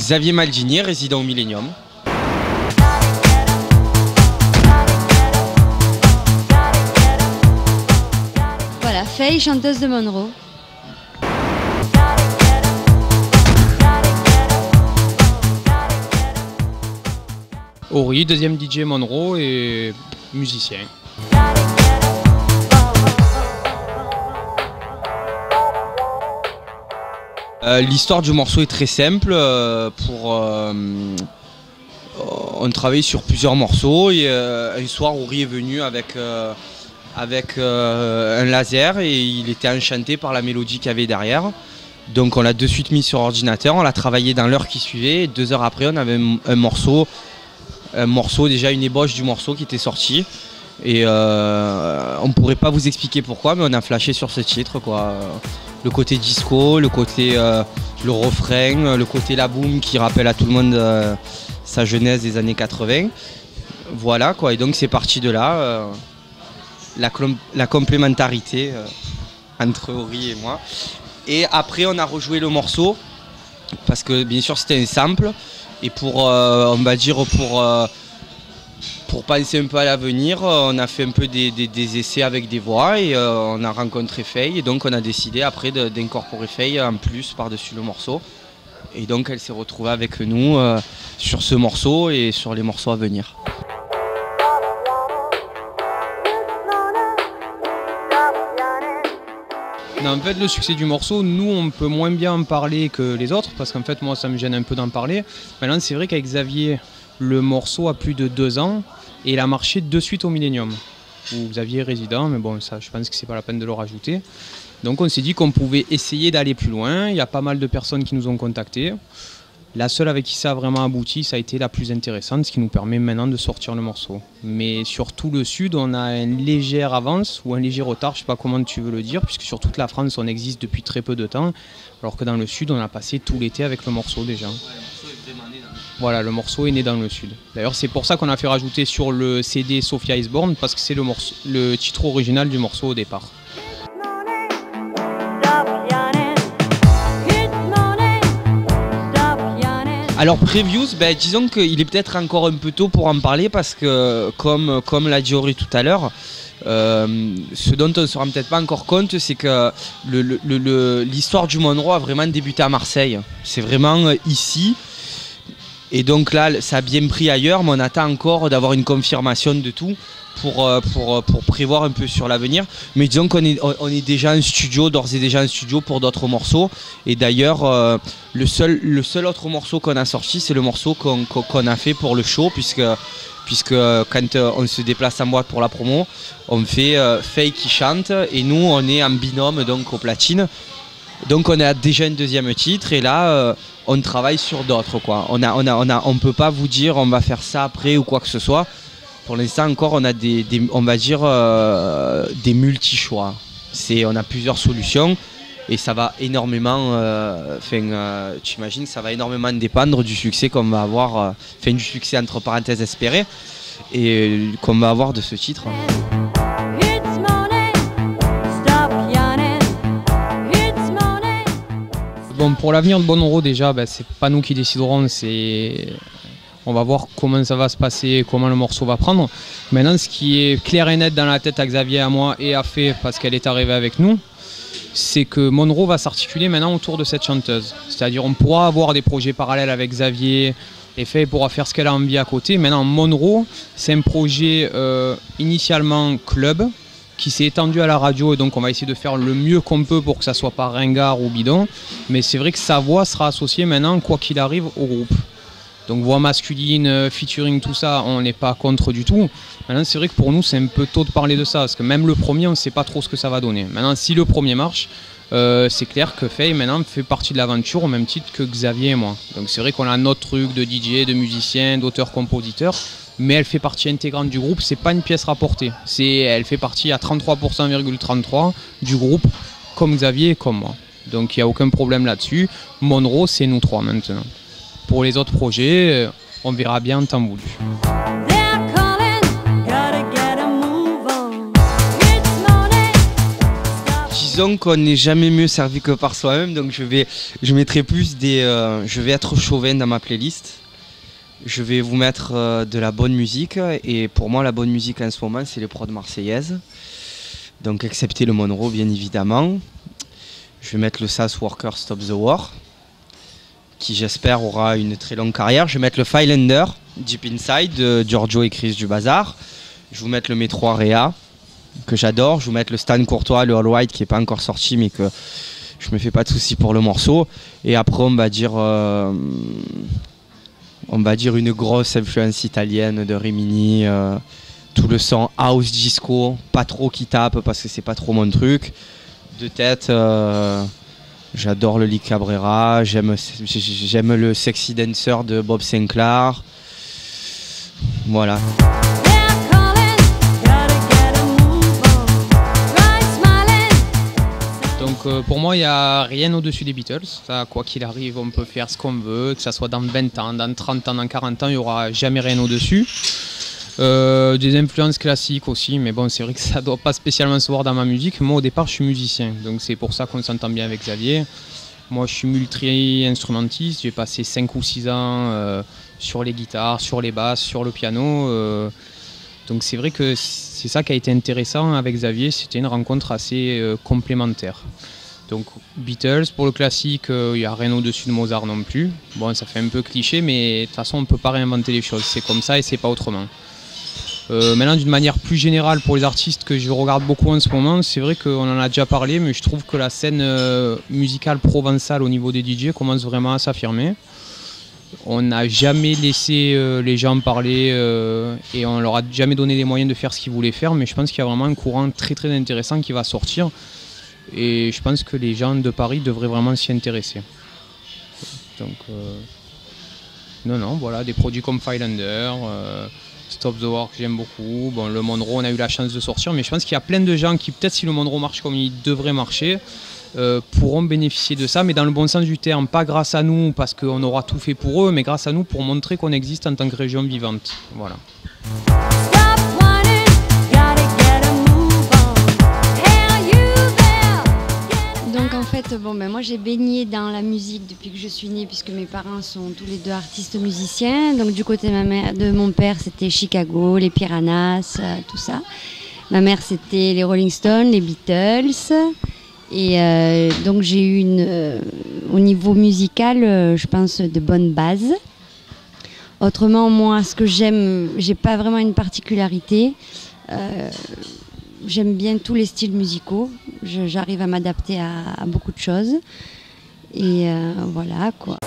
Xavier Maldini, résident au Millennium. Voilà, Faye, chanteuse de Monroe. Ori, deuxième DJ Monroe et musicien. L'histoire du morceau est très simple. On travaille sur plusieurs morceaux et un soir Ori est venu avec un laser et il était enchanté par la mélodie qu'il y avait derrière. Donc on l'a de suite mis sur ordinateur, on l'a travaillé dans l'heure qui suivait et 2 heures après on avait un morceau, déjà une ébauche du morceau qui était sorti. Et on ne pourrait pas vous expliquer pourquoi, mais on a flashé sur ce titre, quoi. Le côté disco, le côté le refrain, le côté la boom qui rappelle à tout le monde sa jeunesse des années 80. Voilà quoi, et donc c'est parti de là, la complémentarité entre Ori et moi. Et après on a rejoué le morceau, parce que bien sûr c'était un sample, et pour on va dire pour penser un peu à l'avenir, on a fait un peu des essais avec des voix et on a rencontré Faye et donc on a décidé après d'incorporer Faye en plus par-dessus le morceau. Et donc elle s'est retrouvée avec nous sur ce morceau et sur les morceaux à venir. Non, en fait, le succès du morceau, nous, on peut moins bien en parler que les autres, parce qu'en fait, moi, ça me gêne un peu d'en parler. Maintenant, c'est vrai qu'avec Xavier, le morceau a plus de 2 ans et il a marché de suite au Millennium, où Xavier est résident, mais bon, ça, je pense que c'est pas la peine de le rajouter. Donc, on s'est dit qu'on pouvait essayer d'aller plus loin. Il y a pas mal de personnes qui nous ont contactés. La seule avec qui ça a vraiment abouti, ça a été la plus intéressante, ce qui nous permet maintenant de sortir le morceau. Mais sur tout le sud, on a une légère avance ou un léger retard, je ne sais pas comment tu veux le dire, puisque sur toute la France, on existe depuis très peu de temps, alors que dans le sud, on a passé tout l'été avec le morceau déjà. Voilà, le morceau est né dans le sud. D'ailleurs, c'est pour ça qu'on a fait rajouter sur le CD Sophia Is Born, parce que c'est le titre original du morceau au départ. Alors Previews, disons qu'il est peut-être encore un peu tôt pour en parler parce que comme l'a dit Ori tout à l'heure, ce dont on ne se rend peut-être pas encore compte, c'est que l'histoire du Monroe a vraiment débuté à Marseille. C'est vraiment ici. Et donc là, ça a bien pris ailleurs, mais on attend encore d'avoir une confirmation de tout pour prévoir un peu sur l'avenir. Mais disons qu'on est déjà en studio, d'ores et déjà en studio pour d'autres morceaux. Et d'ailleurs, le seul autre morceau qu'on a sorti, c'est le morceau qu'on a fait pour le show, puisque quand on se déplace en boîte pour la promo, on fait Faye qui chante et nous on est en binôme donc au platine. Donc on a déjà un deuxième titre et là on travaille sur d'autres quoi. On peut pas vous dire on va faire ça après ou quoi que ce soit. Pour l'instant encore on a on va dire des multi-choix. On a plusieurs solutions et ça va énormément, tu imagines que ça va énormément dépendre du succès qu'on va avoir, du succès entre parenthèses espéré et qu'on va avoir de ce titre. Bon, pour l'avenir de Monroe déjà, c'est pas nous qui déciderons, on va voir comment ça va se passer, comment le morceau va prendre. Maintenant, ce qui est clair et net dans la tête à Xavier, à moi et à Faye, parce qu'elle est arrivée avec nous, c'est que Monroe va s'articuler maintenant autour de cette chanteuse. C'est-à-dire on pourra avoir des projets parallèles avec Xavier et Faye pourra faire ce qu'elle a envie à côté. Maintenant, Monroe, c'est un projet initialement club, qui s'est étendu à la radio et donc on va essayer de faire le mieux qu'on peut pour que ça soit pas ringard ou bidon, mais c'est vrai que sa voix sera associée maintenant quoi qu'il arrive au groupe. Donc voix masculine, featuring, tout ça, on n'est pas contre du tout. Maintenant c'est vrai que pour nous c'est un peu tôt de parler de ça, parce que même le premier on ne sait pas trop ce que ça va donner. Maintenant si le premier marche, c'est clair que Faye maintenant fait partie de l'aventure au même titre que Xavier et moi. Donc c'est vrai qu'on a notre truc de DJ, de musicien, d'auteur-compositeur, mais elle fait partie intégrante du groupe, c'est pas une pièce rapportée. Elle fait partie à 33,33% du groupe, comme Xavier et comme moi. Donc il n'y a aucun problème là-dessus. Monroe, c'est nous trois maintenant. Pour les autres projets, on verra bien en temps voulu. disons qu'on n'est jamais mieux servi que par soi-même, donc je mettrai plus je vais être chauvin dans ma playlist. Je vais vous mettre de la bonne musique, et pour moi la bonne musique en ce moment c'est les prods marseillaises. Donc excepté le Monroe bien évidemment. Je vais mettre le SAS Worker Stop the War, qui j'espère aura une très longue carrière. Je vais mettre le Filelander, Deep Inside, de Giorgio et Chris du Bazar. Je vais vous mettre le Métro Area, que j'adore. Je vais vous mettre le Stan Courtois, le All White, qui n'est pas encore sorti, mais que je me fais pas de soucis pour le morceau. Et après on va dire une grosse influence italienne de Rimini, tout le son house disco, pas trop qui tape parce que c'est pas trop mon truc. De tête, j'adore le Lee Cabrera, j'aime le Sexy Dancer de Bob Sinclair. Voilà. Donc pour moi, il n'y a rien au-dessus des Beatles. Ça, quoi qu'il arrive, on peut faire ce qu'on veut, que ce soit dans 20 ans, dans 30 ans, dans 40 ans, il n'y aura jamais rien au-dessus. Des influences classiques aussi, mais bon, c'est vrai que ça ne doit pas spécialement se voir dans ma musique. Moi, au départ, je suis musicien, donc c'est pour ça qu'on s'entend bien avec Xavier. Moi, je suis multi-instrumentiste, j'ai passé 5 ou 6 ans sur les guitares, sur les basses, sur le piano. Donc c'est vrai que c'est ça qui a été intéressant avec Xavier, c'était une rencontre assez complémentaire. Donc Beatles, pour le classique, il n'y a rien au-dessus de Mozart non plus. Bon, ça fait un peu cliché, mais de toute façon, on ne peut pas réinventer les choses, c'est comme ça et c'est pas autrement. Maintenant, d'une manière plus générale, pour les artistes que je regarde beaucoup en ce moment, c'est vrai qu'on en a déjà parlé, mais je trouve que la scène musicale provençale au niveau des DJ commence vraiment à s'affirmer. On n'a jamais laissé les gens parler et on leur a jamais donné les moyens de faire ce qu'ils voulaient faire, mais je pense qu'il y a vraiment un courant très très intéressant qui va sortir et je pense que les gens de Paris devraient vraiment s'y intéresser. Donc non, voilà, des produits comme Filelander, Stop the War que j'aime beaucoup, bon, le Monroe on a eu la chance de sortir, mais je pense qu'il y a plein de gens qui, peut-être si le Monroe marche comme il devrait marcher, pourront bénéficier de ça, mais dans le bon sens du terme, pas grâce à nous parce qu'on aura tout fait pour eux, mais grâce à nous pour montrer qu'on existe en tant que région vivante. Voilà. Donc en fait, moi j'ai baigné dans la musique depuis que je suis née, puisque mes parents sont tous les deux artistes musiciens. Donc du côté de mon père, c'était Chicago, les Piranhas, tout ça. Ma mère, c'était les Rolling Stones, les Beatles. Et donc j'ai eu au niveau musical, je pense, de bonnes bases. Autrement, moi, ce que j'aime, j'ai pas vraiment une particularité. J'aime bien tous les styles musicaux. J'arrive à m'adapter à beaucoup de choses. Et voilà quoi.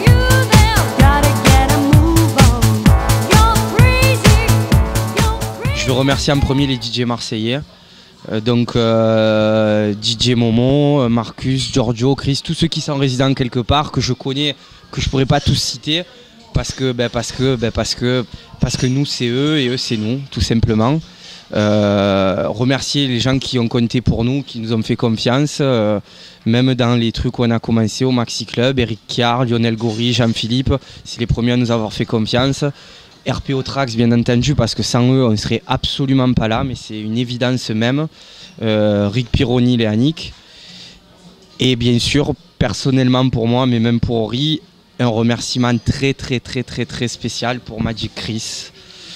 Je veux remercier en premier les DJ marseillais. Donc DJ Momo, Marcus, Giorgio, Chris, tous ceux qui sont résidents quelque part, que je connais, que je pourrais pas tous citer, parce que nous c'est eux et eux c'est nous, tout simplement. Remercier les gens qui ont compté pour nous, qui nous ont fait confiance, même dans les trucs où on a commencé au Maxi Club, Eric Kiar, Lionel Goury, Jean-Philippe, c'est les premiers à nous avoir fait confiance. RPO Trax bien entendu, parce que sans eux on ne serait absolument pas là, mais c'est une évidence même. Rick Pironi, et Annick. Et bien sûr, personnellement pour moi, mais même pour Ori, un remerciement très spécial pour Magic Chris.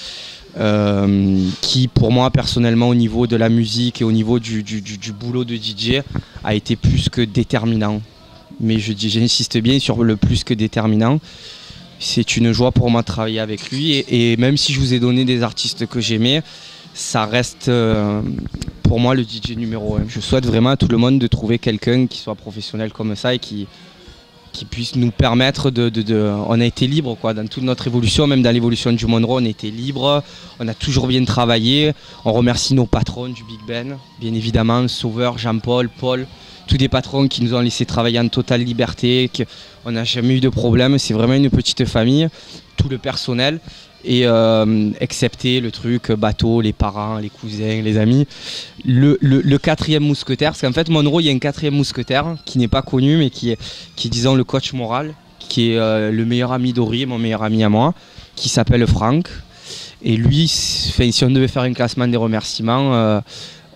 Qui pour moi personnellement au niveau de la musique et au niveau du boulot de DJ a été plus que déterminant. Mais j'insiste bien sur le plus que déterminant. C'est une joie pour moi de travailler avec lui et même si je vous ai donné des artistes que j'aimais, ça reste pour moi le DJ numéro 1. Je souhaite vraiment à tout le monde de trouver quelqu'un qui soit professionnel comme ça et qui puisse nous permettre on a été libre quoi, dans toute notre évolution, même dans l'évolution du Monroe, on a été libre, on a toujours bien travaillé. On remercie nos patrons du Big Ben, bien évidemment, Sauveur, Jean-Paul, Paul, tous des patrons qui nous ont laissé travailler en totale liberté, on n'a jamais eu de problème, c'est vraiment une petite famille, tout le personnel. Et excepté le truc bateau, les parents, les cousins, les amis, le quatrième mousquetaire, parce qu'en fait Monroe il y a un quatrième mousquetaire qui n'est pas connu mais qui est disons le coach moral, qui est le meilleur ami d'Ori, mon meilleur ami à moi, qui s'appelle Franck. Et lui, si on devait faire un classement des remerciements,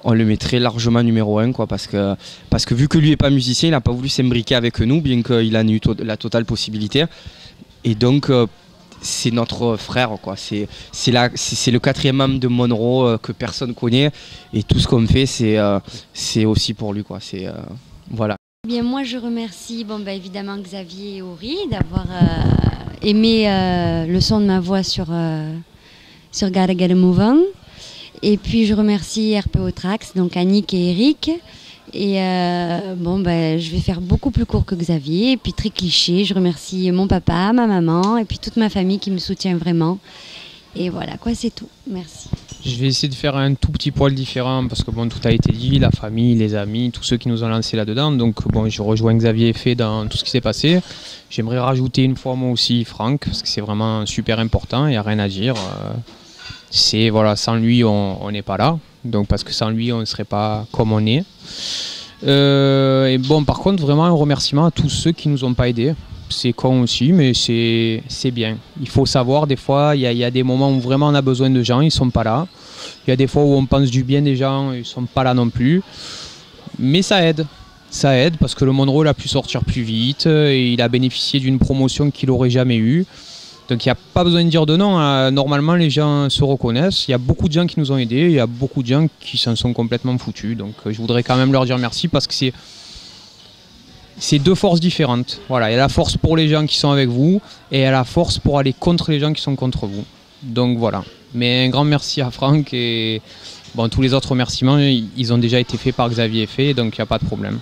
on le mettrait largement numéro 1 quoi, parce que vu que lui n'est pas musicien, il n'a pas voulu s'imbriquer avec nous, bien qu'il en ait eu la totale possibilité. Et donc c'est notre frère, quoi. C'est le 4e membre de Monroe que personne connaît, et tout ce qu'on fait c'est aussi pour lui, quoi. Voilà. Bien, moi je remercie évidemment Xavier et Ori d'avoir aimé le son de ma voix sur Gotta Get a Move On. Et puis je remercie RPO Tracks, donc Annick et Eric. Et je vais faire beaucoup plus court que Xavier. Et puis très cliché, je remercie mon papa, ma maman et puis toute ma famille qui me soutient vraiment. Et voilà, quoi, c'est tout. Merci. Je vais essayer de faire un tout petit poil différent parce que tout a été dit, la famille, les amis, tous ceux qui nous ont lancés là-dedans. Donc je rejoins Xavier et Fé dans tout ce qui s'est passé. J'aimerais rajouter une fois moi aussi Franck, parce que c'est vraiment super important, il n'y a rien à dire. Sans lui on n'est pas là, donc parce que sans lui on ne serait pas comme on est. Par contre vraiment un remerciement à tous ceux qui nous ont pas aidés. C'est con aussi, mais c'est bien. Il faut savoir, des fois il y a des moments où vraiment on a besoin de gens, ils sont pas là. Il y a des fois où on pense du bien des gens, ils sont pas là non plus. Mais ça aide parce que le Monroe a pu sortir plus vite et il a bénéficié d'une promotion qu'il n'aurait jamais eue. Donc il n'y a pas besoin de dire de non, normalement les gens se reconnaissent, il y a beaucoup de gens qui nous ont aidés, il y a beaucoup de gens qui s'en sont complètement foutus. Donc je voudrais quand même leur dire merci parce que c'est deux forces différentes. Voilà, il y a la force pour les gens qui sont avec vous et il y a la force pour aller contre les gens qui sont contre vous. Donc voilà, mais un grand merci à Franck et tous les autres remerciements, ils ont déjà été faits par Xavier et Fé, donc il n'y a pas de problème.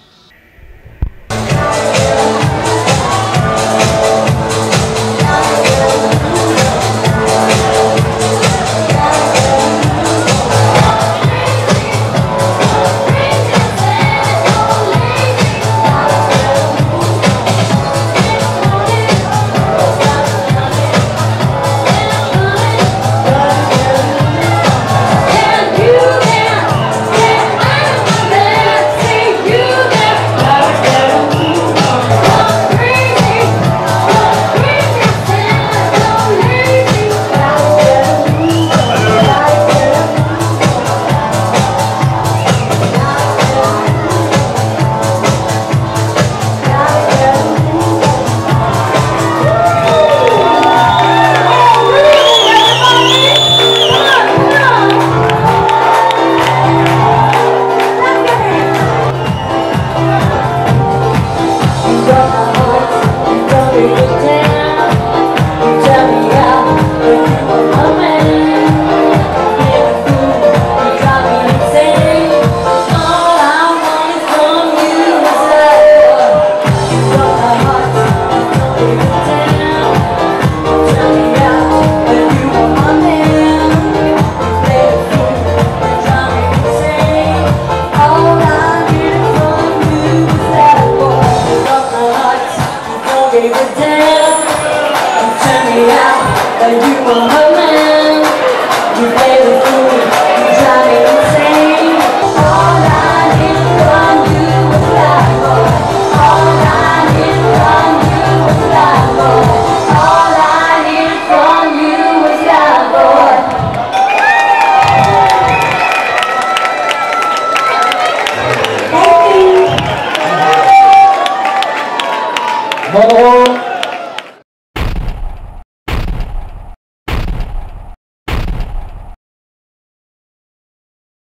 You were a man, you played the fool, you tried me